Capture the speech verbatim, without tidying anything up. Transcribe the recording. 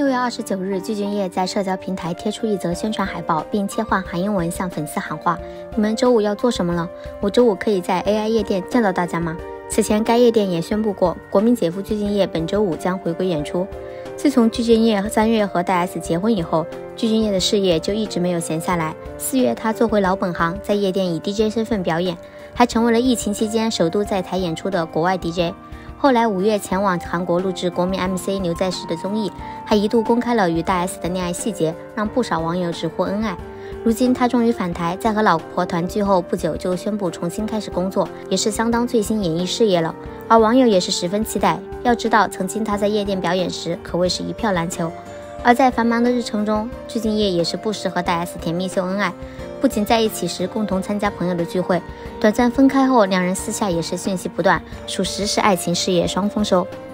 六月二十九日，具俊晔在社交平台贴出一则宣传海报，并切换韩英文向粉丝喊话：“你们周五要做什么了？我周五可以在 A I 夜店见到大家吗？”此前，该夜店也宣布过，国民姐夫具俊晔本周五将回归演出。自从具俊晔三月和大 S 结婚以后，具俊晔的事业就一直没有闲下来。四月，他做回老本行，在夜店以 D J 身份表演，还成为了疫情期间首度在台演出的国外 D J。后来五月前往韩国录制国民 M C 刘在石的综艺，还一度公开了与大 S 的恋爱细节，让不少网友直呼恩爱。如今他终于返台，在和老婆团聚后不久就宣布重新开始工作，也是相当最新演艺事业了。而网友也是十分期待，要知道曾经他在夜店表演时可谓是一票难求。而在繁忙的日程中，具俊晔也是不时和大 S 甜蜜秀恩爱，不仅在一起时共同参加朋友的聚会，短暂分开后两人私下也是讯息不断，属实是爱情事业双丰收。